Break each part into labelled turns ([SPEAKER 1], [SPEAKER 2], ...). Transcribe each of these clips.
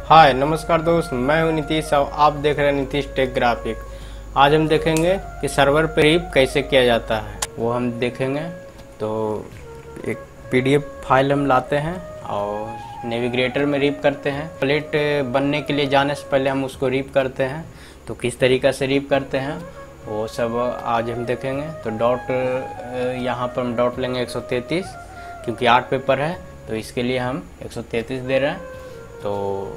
[SPEAKER 1] हाय नमस्कार दोस्त, मैं हूं नीतीश और आप देख रहे हैं नीतीश टेक ग्राफिक। आज हम देखेंगे कि सर्वर पे रिप कैसे किया जाता है, वो हम देखेंगे। तो एक पीडीएफ फाइल हम लाते हैं और नेविगेटर में रिप करते हैं। प्लेट बनने के लिए जाने से पहले हम उसको रिप करते हैं। तो किस तरीक़ा से रिप करते हैं वो सब आज हम देखेंगे। तो डॉट यहाँ पर हम डॉट लेंगे 133, क्योंकि 8 पेपर है तो इसके लिए हम 133 दे रहे हैं। तो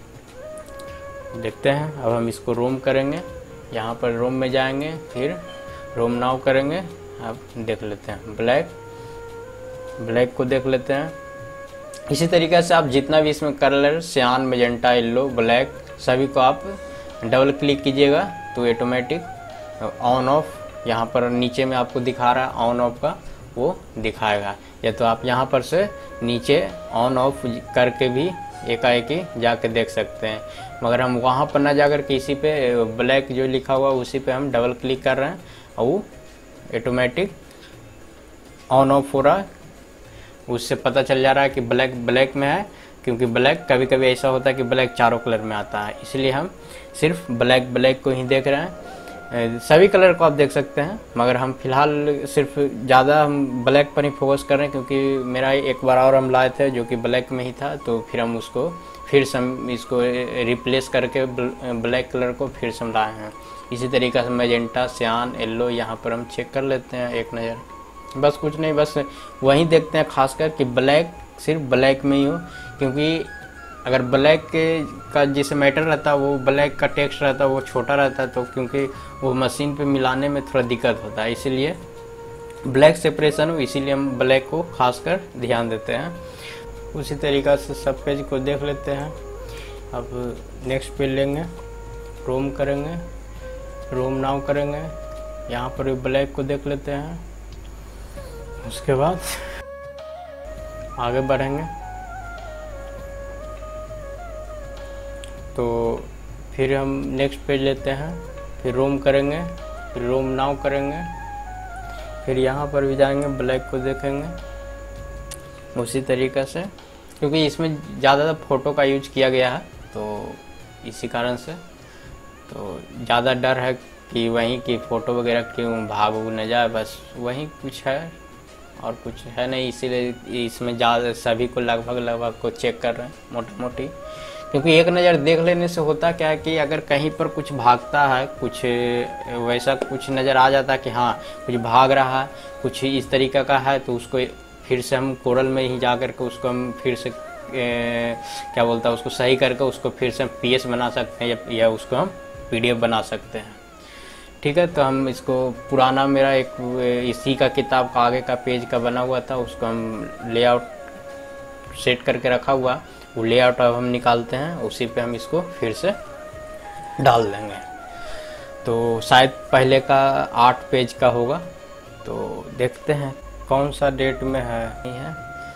[SPEAKER 1] देखते हैं, अब हम इसको रोम करेंगे। यहाँ पर रोम में जाएंगे, फिर रोम नाउ करेंगे। अब देख लेते हैं ब्लैक को देख लेते हैं। इसी तरीके से आप जितना भी इसमें कलर सियान, मैजेंटा, येलो, ब्लैक सभी को आप डबल क्लिक कीजिएगा तो ऑटोमेटिक ऑन ऑफ यहाँ पर नीचे में आपको दिखा रहा है ऑन ऑफ का, वो दिखाएगा। या तो आप यहाँ पर से नीचे ऑन ऑफ करके भी एकाएकी जाके देख सकते हैं। मगर हम वहाँ पर ना जाकर के इसी पे ब्लैक जो लिखा हुआ उसी पे हम डबल क्लिक कर रहे हैं और वो ऑटोमेटिक ऑन ऑफ हो रहा है। उससे पता चल जा रहा है कि ब्लैक में है, क्योंकि ब्लैक कभी कभी ऐसा होता है कि ब्लैक चारों कलर में आता है, इसलिए हम सिर्फ ब्लैक को ही देख रहे हैं। सभी कलर को आप देख सकते हैं, मगर हम फिलहाल सिर्फ ज़्यादा हम ब्लैक पर ही फोकस कर रहे हैं, क्योंकि मेरा एक बार और हम लाए थे जो कि ब्लैक में ही था। तो फिर हम उसको फिर से हम इसको रिप्लेस करके ब्लैक कलर को फिर से हम लाए हैं। इसी तरीक़े से मैजेंटा, सियान, येलो यहाँ पर हम चेक कर लेते हैं एक नज़र। बस कुछ नहीं, बस वहीं देखते हैं खासकर कि ब्लैक सिर्फ ब्लैक में ही हो, क्योंकि अगर ब्लैक का जिसे मैटर रहता है वो ब्लैक का टेक्स्ट रहता है वो छोटा रहता है, तो क्योंकि वो मशीन पे मिलाने में थोड़ा दिक्कत होता है, इसीलिए ब्लैक सेपरेशन हो, इसीलिए हम ब्लैक को खासकर ध्यान देते हैं। उसी तरीक़ा से सब पेज को देख लेते हैं। अब नेक्स्ट पेज लेंगे, रोम करेंगे, रोम नाउ करेंगे। यहाँ पर ब्लैक को देख लेते हैं। उसके बाद आगे बढ़ेंगे तो फिर हम नेक्स्ट पेज लेते हैं, फिर रोम करेंगे, फिर रोम नाउ करेंगे, फिर यहाँ पर भी जाएंगे, ब्लैक को देखेंगे उसी तरीक़े से, क्योंकि इसमें ज़्यादा फ़ोटो का यूज किया गया है तो इसी कारण से तो ज़्यादा डर है कि वहीं की फ़ोटो वगैरह क्यों भाग न जाए, बस वहीं कुछ है और कुछ है नहीं। इसीलिए इसमें ज़्यादा सभी को लगभग को चेक कर रहे हैं मोटी, क्योंकि एक नज़र देख लेने से होता क्या है कि अगर कहीं पर कुछ भागता है, कुछ वैसा कुछ नज़र आ जाता है कि हाँ कुछ भाग रहा है, कुछ इस तरीक़ा का है, तो उसको फिर से हम कोरल में ही जा कर के उसको हम फिर से क्या बोलता है उसको सही करके उसको फिर से हम पीएस बना सकते हैं या उसको हम पीडीएफ बना सकते हैं। ठीक है, तो हम इसको पुराना मेरा एक इसी का किताब का आगे का पेज का बना हुआ था, उसको हम लेआउट सेट करके रखा हुआ, वो लेआउट अब हम निकालते हैं, उसी पे हम इसको फिर से डाल देंगे। तो शायद पहले का 8 पेज का होगा, तो देखते हैं कौन सा डेट में है नहीं है,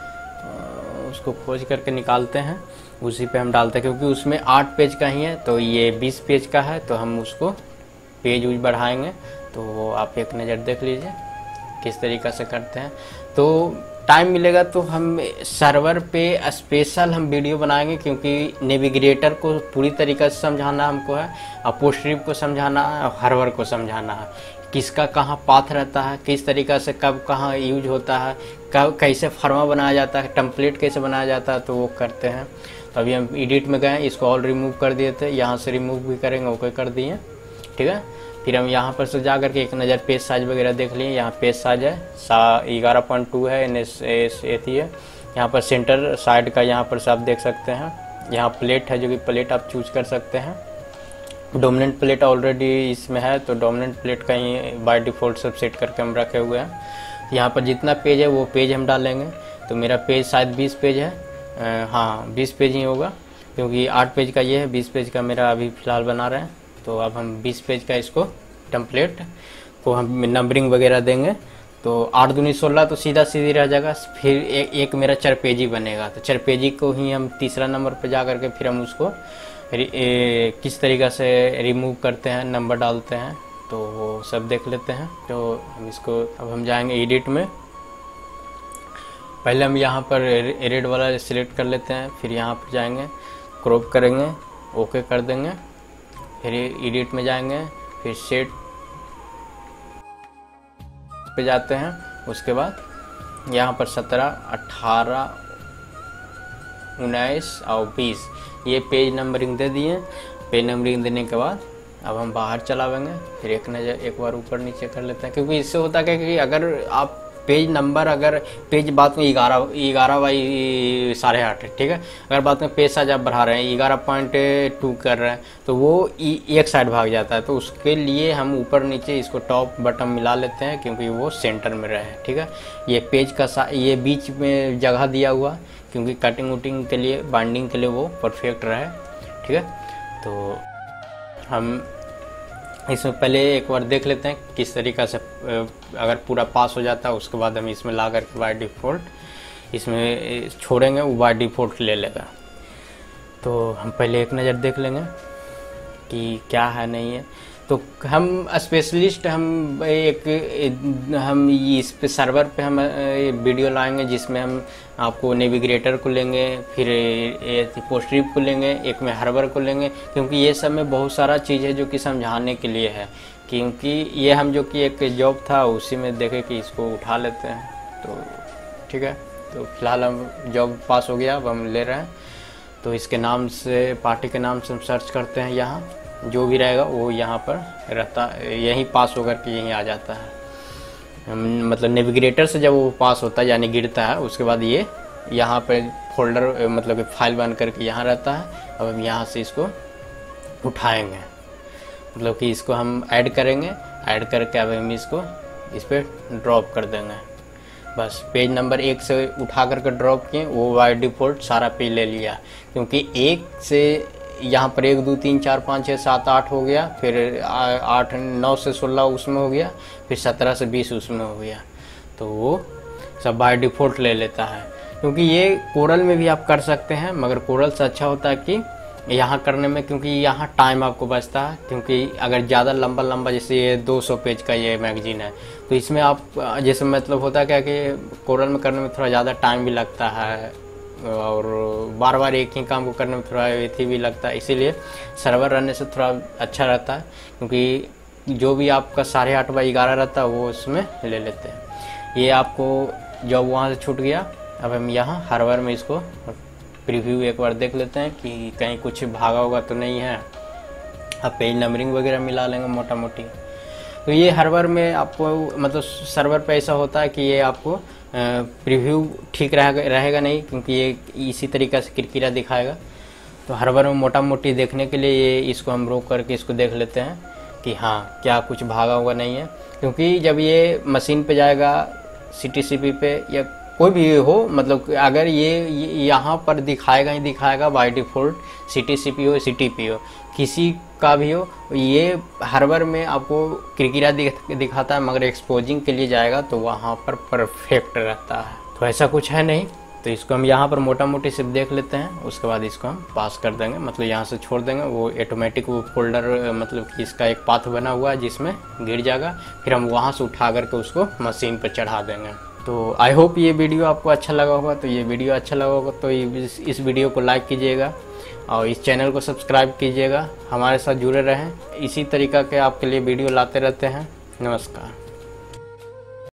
[SPEAKER 1] उसको खोज करके निकालते हैं, उसी पे हम डालते हैं, क्योंकि उसमें 8 पेज का ही है। तो ये 20 पेज का है, तो हम उसको पेज यूज बढ़ाएंगे। तो आप एक नज़र देख लीजिए किस तरीक़ा से करते हैं। तो टाइम मिलेगा तो हम सर्वर पे स्पेशल हम वीडियो बनाएंगे, क्योंकि नेविगेटर को पूरी तरीक़े से समझाना हमको है, अपोस्ट्रीफ को समझाना है और हर्वर को समझाना है, किसका कहाँ पाथ रहता है, किस तरीक़ा से कब कहाँ यूज होता है, कब कैसे फर्मा बनाया जाता है, टेम्पलेट कैसे बनाया जाता है, तो वो करते हैं। तो अभी हम एडिट में गए, इसको ऑल रिमूव कर दिए थे, यहाँ से रिमूव भी करेंगे, ओके कर दिए। ठीक है, फिर हम यहाँ पर से जा करके एक नज़र पेज साइज वगैरह देख लिए। यहाँ पेज साइज है 11.2 है, NSS है। यहाँ पर सेंटर साइड का यहाँ पर से आप देख सकते हैं। यहाँ प्लेट है, जो कि प्लेट आप चूज कर सकते हैं। डोमिनेंट प्लेट ऑलरेडी इसमें है, तो डोमिनेंट प्लेट का ही बाय डिफ़ॉल्ट सब सेट करके हम रखे हुए हैं। यहाँ पर जितना पेज है वो पेज हम डालेंगे। तो मेरा पेज शायद 20 पेज है, हाँ 20 पेज ही होगा, क्योंकि 8 पेज का ये है, 20 पेज का मेरा अभी फ़िलहाल बना रहे हैं। तो अब हम 20 पेज का इसको टेम्पलेट को हम नंबरिंग वगैरह देंगे। तो 8 दूनी 16 तो सीधा सीधी रह जाएगा। फिर एक मेरा चरपेजी बनेगा, तो चरपेजी को ही हम तीसरा नंबर पर जा करके फिर हम उसको किस तरीक़ा से रिमूव करते हैं, नंबर डालते हैं, तो वो सब देख लेते हैं। तो हम इसको अब हम जाएंगे एडिट में। पहले हम यहाँ पर रेड वाला सिलेक्ट कर लेते हैं, फिर यहाँ पर जाएंगे क्रॉप करेंगे, ओके कर देंगे, फिर एडिट में जाएंगे, फिर सेट पे जाते हैं। उसके बाद यहाँ पर 17, 18, 19 और 20 ये पेज नंबरिंग दे दिए। पेज नंबरिंग देने के बाद अब हम बाहर चलावेंगे, फिर एक बार ऊपर नीचे कर लेते हैं, क्योंकि इससे होता है कि अगर आप पेज नंबर, अगर पेज बात में 11 बाई 8.5 है, ठीक है, अगर बात में पेज साइज आप बढ़ा रहे हैं 11.2 कर रहे हैं तो वो एक साइड भाग जाता है। तो उसके लिए हम ऊपर नीचे इसको टॉप बटन मिला लेते हैं, क्योंकि वो सेंटर में रहे, ठीक है। ये पेज का ये बीच में जगह दिया हुआ, क्योंकि कटिंग वुटिंग के लिए, बाइंडिंग के लिए वो परफेक्ट रहे, ठीक है। तो हम इसमें पहले एक बार देख लेते हैं किस तरीक़ा से, अगर पूरा पास हो जाता है उसके बाद हम इसमें ला करके बाय डिफ़ॉल्ट इसमें छोड़ेंगे, वो बाय डिफ़ॉल्ट ले लेगा। तो हम पहले एक नज़र देख लेंगे कि क्या है नहीं है। तो हम स्पेशलिस्ट, हम इस पे सर्वर पे हम वीडियो लाएंगे जिसमें हम आपको नेविगेटर को लेंगे, फिर पोस्ट्रिप को लेंगे, एक में हर्बर को लेंगे, क्योंकि ये सब में बहुत सारा चीज़ है जो कि समझाने के लिए है। क्योंकि ये हम जो कि एक जॉब था उसी में देखे कि इसको उठा लेते हैं, तो ठीक है। तो फिलहाल हम जॉब पास हो गया, अब हम ले रहे हैं। तो इसके नाम से, पार्टी के नाम से हम सर्च करते हैं, यहाँ जो भी रहेगा वो यहाँ पर रहता, यहीं पास होकर के यहीं आ जाता है। मतलब नेविगेटर से जब वो पास होता है यानी गिरता है, उसके बाद ये यहाँ पे फोल्डर, मतलब कि फाइल बन करके यहाँ रहता है। अब हम यहाँ से इसको उठाएंगे, मतलब कि इसको हम ऐड करेंगे, ऐड करके अब हम इसको इस पर ड्रॉप कर देंगे। बस पेज नंबर 1 से उठा करके ड्रॉप किए, वो बाय डिफ़ॉल्ट सारा पेज ले लिया, क्योंकि 1 से यहाँ पर 1 2 3 4 5 6 7 8 हो गया, फिर 8 9 से 16 उसमें हो गया, फिर 17 से 20 उसमें हो गया। तो वो सब बाय डिफ़ॉल्ट ले लेता है। क्योंकि ये कोरल में भी आप कर सकते हैं, मगर कोरल से अच्छा होता है कि यहाँ करने में, क्योंकि यहाँ टाइम आपको बचता है। क्योंकि अगर ज़्यादा लंबा जैसे ये 200 पेज का ये मैगजीन है, तो इसमें आप जैसे मतलब होता है क्या कि कोरल में करने में थोड़ा ज़्यादा टाइम भी लगता है, और बार बार एक ही काम को करने में थोड़ा एथी भी लगता है। इसीलिए सर्वर रहने से थोड़ा अच्छा रहता है, क्योंकि जो भी आपका 8.5 बाई 11 रहता है वो उसमें ले लेते हैं। ये आपको जब वहाँ से छूट गया, अब हम यहाँ हर्वर में इसको प्रीव्यू एक बार देख लेते हैं कि कहीं कुछ भागा होगा तो नहीं है। अब पेज नंबरिंग वगैरह मिला लेंगे मोटा मोटी। तो ये हर्वर में आपको, मतलब सर्वर पे ऐसा होता है कि ये आपको प्रीव्यू ठीक रहेगा नहीं, क्योंकि ये इसी तरीक़े से किरकिरा दिखाएगा। तो हर्वर में मोटा मोटी देखने के लिए ये इसको हम रोक करके इसको देख लेते हैं कि हाँ क्या कुछ भागा हुआ नहीं है। क्योंकि जब ये मशीन पे जाएगा, CTCP पे या कोई भी हो, मतलब अगर ये यहाँ पर दिखाएगा ही दिखाएगा बाय डिफ़ॉल्ट, CTCP हो CTP हो, किसी का भी हो, ये हर्वर में आपको किरकिरा दिखाता है, मगर एक्सपोजिंग के लिए जाएगा तो वहाँ पर परफेक्ट रहता है। तो ऐसा कुछ है नहीं। तो इसको हम यहाँ पर मोटा मोटी सिर्फ देख लेते हैं, उसके बाद इसको हम पास कर देंगे, मतलब यहाँ से छोड़ देंगे। वो ऑटोमेटिक वो फोल्डर, मतलब कि इसका एक पाथ बना हुआ है जिसमें गिर जाएगा, फिर हम वहाँ से उठा करके उसको मशीन पर चढ़ा देंगे। तो आई होप ये वीडियो आपको अच्छा लगा होगा। तो ये वीडियो अच्छा लगा होगा तो इस वीडियो को लाइक कीजिएगा और इस चैनल को सब्सक्राइब कीजिएगा। हमारे साथ जुड़े रहें, इसी तरीक़ा के आपके लिए वीडियो लाते रहते हैं। नमस्कार।